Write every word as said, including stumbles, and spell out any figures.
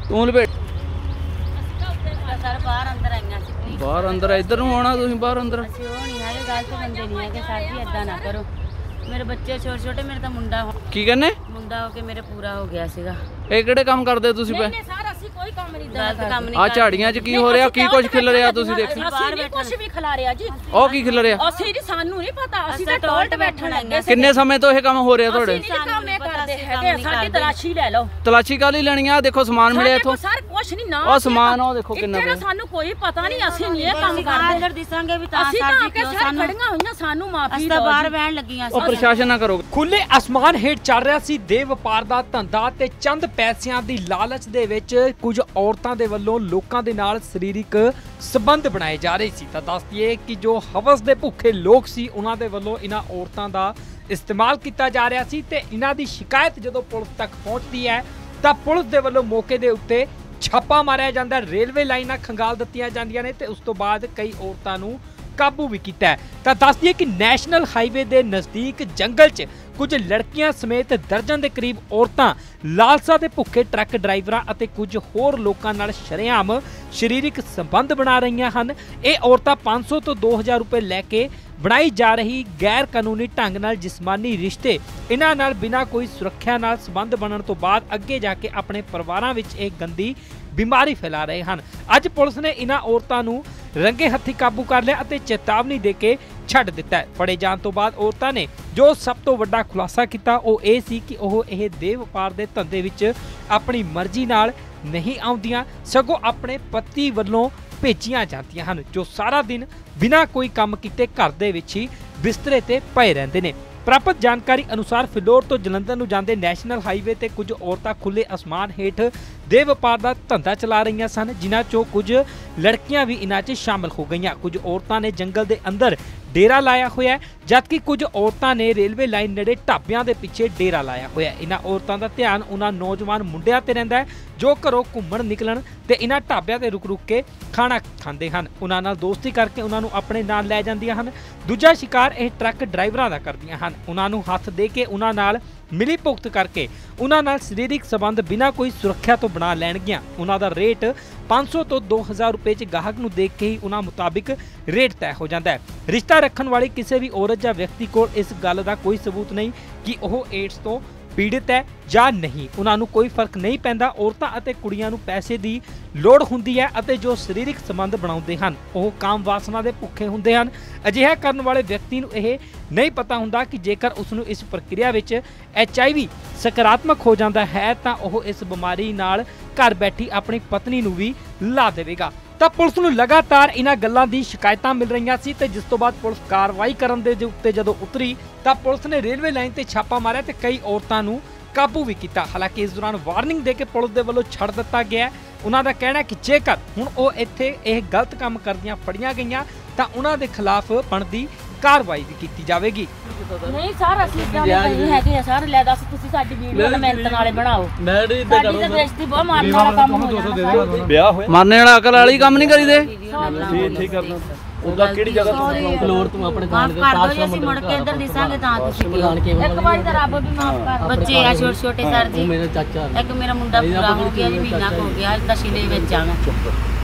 ਤੂੰ ਲਪੇਟ ਸਰ ਬਾਹਰ ਅੰਦਰ ਆਈਆਂ ਸੀ। ਬਾਹਰ ਅੰਦਰ ਇੱਧਰ ਨੂੰ ਆਉਣਾ ਤੁਸੀਂ ਬਾਹਰ ਅੰਦਰ। ਅਸੀਂ ਉਹ ਨਹੀਂ ਹੈਗੇ, ਗਲਤ ਬੰਦੇ ਨਹੀਂ ਹੈਗੇ ਸਰ ਜੀ, ਏਦਾਂ ਨਾ ਕਰੋ। ਮੇਰੇ ਬੱਚੇ ਛੋਟੇ ਛੋਟੇ, ਮੇਰੇ ਤਾਂ ਮੁੰਡਾ ਹੋ ਕੀ ਕਹਿੰਦੇ ਮੁੰਡਾ ਹੋ ਕੇ ਮੇਰੇ ਪੂਰਾ ਹੋ ਗਿਆ ਸੀਗਾ। ਇਹ ਕਿਹੜੇ ਕੰਮ ਕਰਦੇ ਤੁਸੀਂ ਪਏ? ਨਹੀਂ ਸਰ ਅਸੀਂ ਕੋਈ ਕੰਮ ਨਹੀਂ ਗਲਤ ਕੰਮ ਨਹੀਂ। ਆ ਝਾੜੀਆਂ 'ਚ ਕੀ ਹੋ ਰਿਹਾ, ਕੀ ਕੁਝ ਖਿਲ ਰਿਹਾ ਤੁਸੀਂ ਦੇਖੋ। ਬਾਹਰ ਬੈਠੇ ਕੁਝ ਵੀ ਖਿਲਾ ਰਿਹਾ ਜੀ। ਉਹ ਕੀ ਖਿਲ ਰਿਹਾ? ਅਸੀਂ ਨਹੀਂ, ਸਾਨੂੰ ਨਹੀਂ ਪਤਾ, ਅਸੀਂ ਤਾਂ ਟੋਲਟ ਬੈਠਣ ਲੱਗੇ। ਕਿੰਨੇ ਸਮੇਂ ਤੋਂ ਇਹ ਕੰਮ ਹੋ ਰਿਹਾ ਤੁਹਾਡੇ? ਅਸੀਂ ਨਹੀਂ ਕੰਮ ਇਹ ਕਰਦੇ ਹੈਗੇ, ਸਾਡੀ ਤਲਾਸ਼ੀ ਲੈ ਲਓ। ਤਲਾਸ਼ੀ ਕਾਹਲੀ ਲੈਣੀ ਆ? ਦੇਖੋ ਸਮਾਨ ਮਿਲਿਆ ਇੱਥੋਂ। ਸਰ ਕੁਝ ਨਹੀਂ ਨਾ, ਉਹ ਸਮਾਨ ਉਹ ਦੇਖੋ ਕਿੰਨਾ ਪਿਆ। ਸਾਨੂੰ ਕੋਈ ਪਤਾ ਨਹੀਂ, ਅਸੀਂ ਨਹੀਂ ਇਹ ਕੰਮ ਕਰਦੇ। ਅੰਦਰ ਦਿਸਾਂਗੇ ਵੀ ਤਾਂ ਸਰ ਜੀ ਕਿਉਂ ਸਾਨੂੰ ਖੜੀਆਂ ਹੋਈਆਂ, ਸਾਨੂੰ ਮਾਫੀ ਦਿਓ। ਅਸੀਂ ਬਾਹਰ ਬਹਿਣ ਲੱਗੀਆਂ। ਉਹ ਪ੍ਰਸ਼ਾਸਨ ਨਾ ਕਰੋ। ਖੁੱਲੇ ਅਸਮਾਨ ਹੇਠ ਚੱਲ ਰਿਹਾ ਸੀ ਦੇਹ ਵਪਾਰ ਦਾ ਧੰਦਾ ਤੇ ਚੰਦ ਪੈਸਿਆਂ ਦੀ ਲਾਲਚ ਦੇ ਵਿੱਚ ਕੁਝ ਔਰਤਾਂ ਦੇ ਵੱਲੋਂ ਲੋਕਾਂ ਦੇ ਨਾਲ ਸਰੀਰਕ ਸੰਬੰਧ ਬਣਾਏ ਜਾ ਰਹੇ ਸੀ। ਤਾਂ ਦੱਸ ਦਈਏ ਕਿ ਜੋ ਹਵਸ ਦੇ ਭੁੱਖੇ ਲੋਕ ਸੀ ਉਹਨਾਂ ਦੇ ਵੱਲੋਂ ਇਹਨਾਂ ਔਰਤਾਂ ਦਾ ਇਸਤੇਮਾਲ ਕੀਤਾ ਜਾ ਰਿਹਾ ਸੀ ਤੇ ਇਹਨਾਂ ਦੀ ਸ਼ਿਕਾਇਤ ਜਦੋਂ ਪੁਲਿਸ ਤੱਕ ਪਹੁੰਚਦੀ ਹੈ ਤਾਂ ਪੁਲਿਸ ਦੇ ਵੱਲੋਂ ਮੌਕੇ ਦੇ ਉੱਤੇ ਛਾਪਾ ਮਾਰਿਆ ਜਾਂਦਾ, ਰੇਲਵੇ ਲਾਈਨਾਂ ਖੰਗਾਲ ਦਿੱਤੀਆਂ ਜਾਂਦੀਆਂ ਨੇ ਤੇ ਉਸ ਤੋਂ ਬਾਅਦ ਕਈ ਔਰਤਾਂ ਨੂੰ ਕਾਬੂ ਵੀ ਕੀਤਾ ਹੈ। ਤਾਂ ਦੱਸ ਦਈਏ ਕਿ ਨੈਸ਼ਨਲ ਹਾਈਵੇ ਦੇ ਨਜ਼ਦੀਕ ਜੰਗਲ 'ਚ ਕੁਝ ਲੜਕੀਆਂ ਸਮੇਤ ਦਰਜਨ ਦੇ ਕਰੀਬ ਔਰਤਾਂ ਲਾਲਸਾ ਦੇ ਭੁੱਖੇ ਟਰੱਕ ਡਰਾਈਵਰਾਂ ਅਤੇ ਕੁਝ ਹੋਰ ਲੋਕਾਂ ਨਾਲ ਸ਼ਰੇਆਮ ਸਰੀਰਕ ਸੰਬੰਧ ਬਣਾ ਰਹੀਆਂ ਹਨ। ਇਹ ਔਰਤਾਂ ਪੰਜ ਸੌ ਤੋਂ ਦੋ ਹਜ਼ਾਰ ਰੁਪਏ ਲੈ ਕੇ ਬਣਾਈ ਜਾ ਰਹੀ ਗੈਰ ਕਾਨੂੰਨੀ ਢੰਗ ਨਾਲ ਜਿਸਮਾਨੀ ਰਿਸ਼ਤੇ, ਇਹਨਾਂ ਨਾਲ ਬਿਨਾਂ ਕੋਈ ਸੁਰੱਖਿਆ ਨਾਲ ਸੰਬੰਧ ਬਣਨ ਤੋਂ ਬਾਅਦ ਅੱਗੇ ਜਾ ਕੇ ਆਪਣੇ ਪਰਿਵਾਰਾਂ ਵਿੱਚ ਇਹ ਗੰਦੀ ਬਿਮਾਰੀ ਫੈਲਾ ਰਹੇ ਹਨ। ਅੱਜ ਪੁਲਿਸ ਨੇ ਇਹਨਾਂ ਔਰਤਾਂ ਨੂੰ ਰੰਗੇ ਹੱਥੀਂ ਕਾਬੂ ਕਰ ਲਿਆ ਅਤੇ ਚੇਤਾਵਨੀ ਦੇ ਕੇ ਛੱਡ ਦਿੱਤਾ ਹੈ। ਫੜੇ ਜਾਣ ਤੋਂ ਬਾਅਦ ਔਰਤਾਂ ਨੇ ਜੋ ਸਭ ਤੋਂ ਵੱਡਾ ਖੁਲਾਸਾ ਕੀਤਾ ਉਹ ਇਹ ਸੀ ਕਿ ਉਹ ਇਹ ਦੇਹ ਵਪਾਰ ਦੇ ਧੰਦੇ ਵਿੱਚ ਆਪਣੀ ਮਰਜ਼ੀ ਨਾਲ ਨਹੀਂ ਆਉਂਦੀਆਂ, ਸਗੋਂ ਆਪਣੇ ਪਤੀ ਵੱਲੋਂ ਭੇਜੀਆਂ ਜਾਂਦੀਆਂ ਹਨ, ਜੋ ਸਾਰਾ ਦਿਨ ਬਿਨਾਂ ਕੋਈ ਕੰਮ ਕੀਤੇ ਘਰ ਦੇ ਵਿੱਚ ਹੀ ਬਿਸਤਰੇ ਤੇ ਪਏ ਰਹਿੰਦੇ ਨੇ। ਪ੍ਰਾਪਤ ਜਾਣਕਾਰੀ ਅਨੁਸਾਰ ਫਿਲੌਰ ਤੋਂ ਜਲੰਧਰ ਨੂੰ ਜਾਂਦੇ ਨੈਸ਼ਨਲ ਹਾਈਵੇ ਤੇ ਕੁਝ ਔਰਤਾਂ ਖੁੱਲੇ ਅਸਮਾਨ ਹੇਠ ਦੇਹ ਵਪਾਰ ਦਾ ਧੰਦਾ ਚਲਾ ਰਹੀਆਂ ਸਨ, ਜਿਨ੍ਹਾਂ ਚੋਂ ਕੁਝ ਲੜਕੀਆਂ ਵੀ ਇਹਨਾਂ 'ਚ ਸ਼ਾਮਲ ਹੋ ਗਈਆਂ। ਕੁਝ ਔਰਤਾਂ ਨੇ ਜੰਗਲ ਦੇ ਅੰਦਰ ਡੇਰਾ ਲਾਇਆ ਹੋਇਆ, ਜਦਕਿ ਕੁਝ ਔਰਤਾਂ ਨੇ ਰੇਲਵੇ ਲਾਈਨ ਨੇੜੇ ਢਾਬਿਆਂ ਦੇ ਪਿੱਛੇ ਡੇਰਾ ਲਾਇਆ ਹੋਇਆ। ਇਹਨਾਂ ਔਰਤਾਂ ਦਾ ਧਿਆਨ ਉਹਨਾਂ ਨੌਜਵਾਨ ਮੁੰਡਿਆਂ ਤੇ ਰਹਿੰਦਾ ਹੈ ਜੋ ਘਰੋਂ ਘੁੰਮਣ ਨਿਕਲਣ ਤੇ ਇਹਨਾਂ ਢਾਬਿਆਂ ਤੇ ਰੁਕ ਰੁਕ ਕੇ ਖਾਣਾ ਖਾਂਦੇ ਹਨ। ਉਹਨਾਂ ਨਾਲ ਦੋਸਤੀ ਕਰਕੇ ਉਹਨਾਂ ਨੂੰ ਆਪਣੇ ਨਾਲ ਲੈ ਜਾਂਦੀਆਂ ਹਨ। ਦੂਜਾ ਸ਼ਿਕਾਰ ਇਹ ਟਰੱਕ ਡਰਾਈਵਰਾਂ ਦਾ ਕਰਦੀਆਂ ਹਨ। ਉਹਨਾਂ ਨੂੰ ਹੱਥ ਦੇ ਕੇ ਉਹਨਾਂ ਨਾਲ ਮਿਲੀ ਭੁਗਤ ਕਰਕੇ ਉਹਨਾਂ ਨਾਲ ਸਰੀਰਕ ਸੰਬੰਧ ਬਿਨਾਂ ਕੋਈ ਸੁਰੱਖਿਆ ਤੋਂ ਬਣਾ ਲੈਣਗੀਆਂ। ਉਹਨਾਂ ਦਾ ਰੇਟ ਪੰਜ ਸੌ ਤੋਂ ਦੋ ਹਜ਼ਾਰ ਰੁਪਏ 'ਚ ਗਾਹਕ ਨੂੰ ਦੇਖ ਕੇ ਹੀ ਉਹਨਾਂ ਮੁਤਾਬਿਕ ਰੇਟ ਤੈਅ ਹੋ ਜਾਂਦਾ ਹੈ। ਰਿਸ਼ਤਾ ਰੱਖਣ ਵਾਲੀ ਕਿਸੇ ਵੀ ਔਰਤ ਜਾਂ ਵਿਅਕਤੀ ਕੋਲ ਇਸ ਗੱਲ ਦਾ ਕੋਈ ਸਬੂਤ ਨਹੀਂ ਕਿ ਉਹ ਏਡਸ ਤੋਂ ਪੀੜਿਤ ਹੈ ਜਾਂ ਨਹੀਂ। ਉਹਨਾਂ ਨੂੰ ਕੋਈ ਫਰਕ ਨਹੀਂ ਪੈਂਦਾ। ਔਰਤਾਂ ਅਤੇ ਕੁੜੀਆਂ ਨੂੰ ਪੈਸੇ ਦੀ ਲੋੜ ਹੁੰਦੀ ਹੈ ਅਤੇ ਜੋ ਸਰੀਰਕ ਸੰਬੰਧ ਬਣਾਉਂਦੇ ਹਨ ਉਹ ਕਾਮ ਵਾਸਨਾ ਦੇ ਭੁੱਖੇ ਹੁੰਦੇ ਹਨ। ਅਜਿਹਾ ਕਰਨ ਵਾਲੇ ਵਿਅਕਤੀ ਨੂੰ ਇਹ ਨਹੀਂ ਪਤਾ ਹੁੰਦਾ ਕਿ ਜੇਕਰ ਉਸ ਨੂੰ ਇਸ ਪ੍ਰਕਿਰਿਆ ਵਿੱਚ ਐਚ ਆਈ ਵੀ ਸਕਾਰਾਤਮਕ ਹੋ ਜਾਂਦਾ ਹੈ ਤਾਂ ਉਹ ਇਸ ਬਿਮਾਰੀ ਨਾਲ ਘਰ ਬੈਠੀ ਆਪਣੀ ਪਤਨੀ ਨੂੰ ਵੀ ਲਾ ਦੇਵੇਗਾ। ਤਾਂ ਪੁਲਿਸ ਨੂੰ ਲਗਾਤਾਰ ਇਹਨਾਂ ਗੱਲਾਂ ਦੀ ਸ਼ਿਕਾਇਤਾਂ ਮਿਲ ਰਹੀਆਂ ਸੀ ਤੇ ਜਿਸ ਤੋਂ ਬਾਅਦ ਪੁਲਿਸ ਕਾਰਵਾਈ ਕਰਨ ਦੇ ਉੱਤੇ ਜਦੋਂ ਉਤਰੀ ਤਾਂ ਪੁਲਿਸ ਨੇ ਰੇਲਵੇ ਲਾਈਨ ਤੇ ਛਾਪਾ ਮਾਰਿਆ ਤੇ ਕਈ ਔਰਤਾਂ ਨੂੰ ਕਾਬੂ ਵੀ ਕੀਤਾ। ਹਾਲਾਂਕਿ ਇਸ ਦੌਰਾਨ ਵਾਰਨਿੰਗ ਦੇ ਕੇ ਪੁਲਿਸ ਦੇ ਵੱਲੋਂ ਛੱਡ ਦਿੱਤਾ ਗਿਆ। ਉਹਨਾਂ ਦਾ ਕਹਿਣਾ ਹੈ ਕਿ ਜੇਕਰ ਹੁਣ ਉਹ ਇੱਥੇ ਇਹ ਗਲਤ ਕੰਮ ਕਰਦੀਆਂ ਫੜੀਆਂ ਗਈਆਂ ਤਾਂ ਉਹਨਾਂ ਦੇ ਖਿਲਾਫ ਬਣਦੀ ਕਾਰਵਾਈ ਵੀ ਕੀਤੀ ਜਾਵੇਗੀ। ਨਹੀਂ ਸਰ ਅਸੀਂ ਇਦਾਂ ਨਹੀਂ ਹੈਗੇ ਆ ਸਰ। ਲੈ ਦੱਸ ਤੁਸੀਂ ਸਾਡੀ ਵੀਡੀਓ ਨਾ ਮਿਹਨਤ ਨਾਲੇ ਬਣਾਓ। ਮੈਂ ਨਹੀਂ ਇਦਾਂ ਸਾਡੀ ਤਾਂ ਬੇਇੱਜ਼ਤੀ ਬਹੁਤ ਮਾਰਨ ਵਾਲਾ ਕੰਮ ਹੋ ਜਾਣਾ। ਵਿਆਹ ਹੋਇਆ ਮਰਨੇ ਵਾਲਾ ਅਕਲ ਵਾਲੀ ਕੰਮ ਨਹੀਂ ਕਰੀਦੇ। ਠੀਕ ਠੀਕ ਕਰਨਾ। ਉਹਦਾ ਕਿਹੜੀ ਜਗ੍ਹਾ ਤੋਂ ਫਲੋਰ ਤੋਂ ਆਪਣੇ ਮਾਫ ਕਰ ਦਿਓ ਜੀ, ਅਸੀਂ ਮੁੜ ਕੇ ਇੱਧਰ ਦਿਸਾਂਗੇ ਤਾਂ ਤੁਸੀਂ ਇੱਕ ਵਾਰੀ ਤਾਂ ਰੱਬ ਵੀ ਮਾਫ ਕਰ। ਬੱਚੇ ਆ ਛੋਟੇ ਛੋਟੇ ਸਰ ਜੀ। ਮੇਰਾ ਚਾਚਾ ਇੱਕ ਮੇਰਾ ਮੁੰਡਾ ਪੂਰਾ ਹੋ ਗਿਆ ਜੀ, ਮਹੀਨਾ ਹੋ ਗਿਆ, ਤਾਂ ਸ਼ਿਲੇ ਵਿੱਚ ਆਣਾ।